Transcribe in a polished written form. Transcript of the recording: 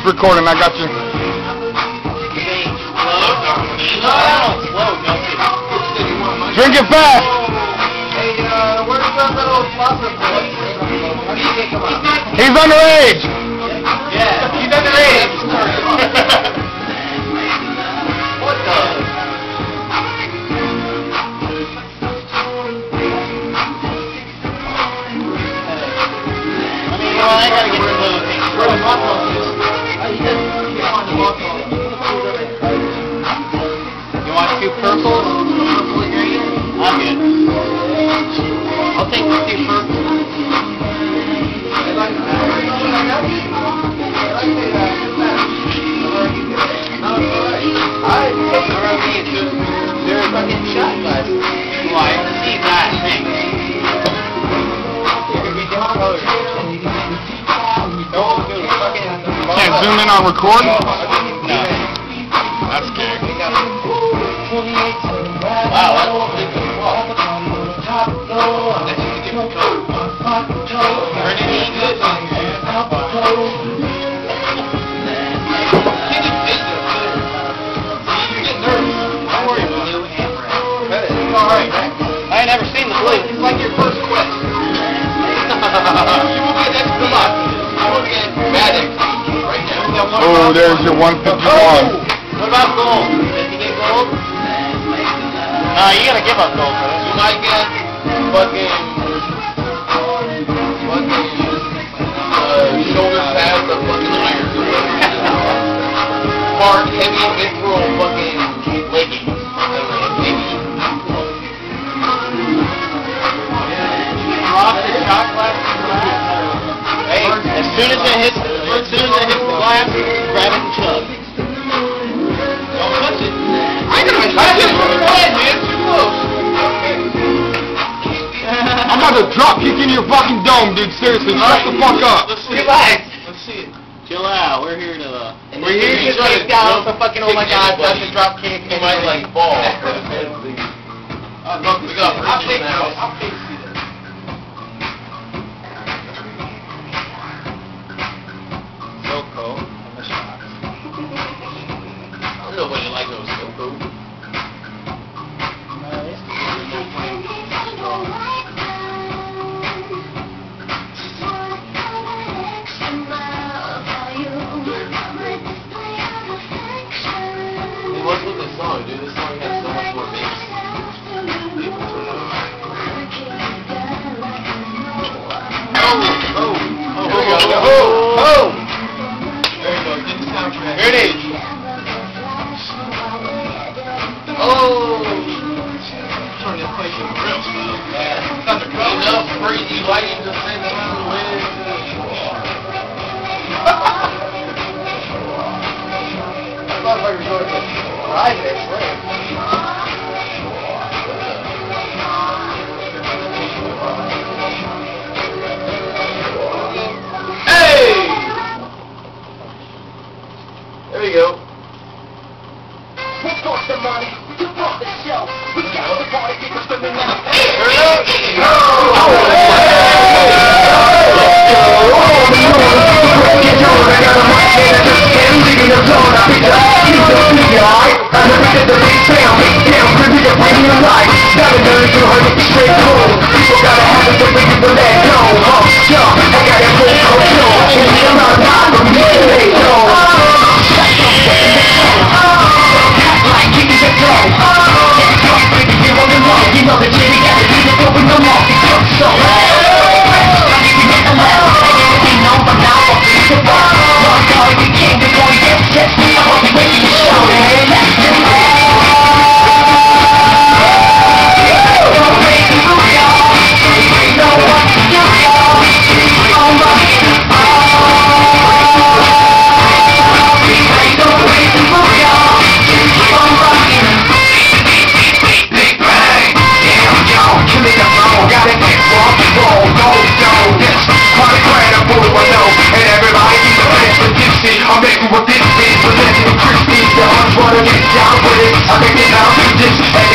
recording. I got you. Drink it fast. Hey, where's the little flopper boy? He's underage. Yeah, he's underage. What the? I gotta get rid of those things. Where the buffalo is? You want two purples? Purple and green? I'm good. I'll take the two purples. They're fucking shot glasses. Well, I haven't seen that thing. Can't zoom in on record? No. That's gay. Wow, that's a big one. That's just a different color. Turn it English. You get nervous. Don't worry about it. Blue and red. It's alright. I ain't never seen the blue. It's like your first quest. You will get extra luck. You will get bad XP right now. Oh, there's your 151. What about gold? Did you get gold? No, you gotta give up gold for this. You might get fucking shoulder pads of fucking iron. Hard, heavy, mithril fucking leggings. Maybe. Hey, as soon as it hits the glass, grab it and chug. Don't touch it. I ain't gonna touch it. Go ahead, man. Too close. I'm about to drop kick in your fucking dome, dude. Seriously, shut the fuck up. Let's see it. Let's see it. Chill out. We're here to get kicked out. So fucking, oh my god, that's a drop kick. You might like fall. We got bridges now. I'll pay you that. Silco. I don't know what you like those Silco. Hey, what's with this song, dude? This song has so much more bass. Oh! There you go, get the soundtrack. Here it is. Oh! Turn this place into real stuff. Yeah. Not the cool enough, crazy lighting just sitting around the wind. I thought if I was going to ride this way. There you go. We got the money, we brought the show, we got the party, people screaming out. I'm making with this beat, but let's be Christy, the ones wanna get down with it. I'm making out with this.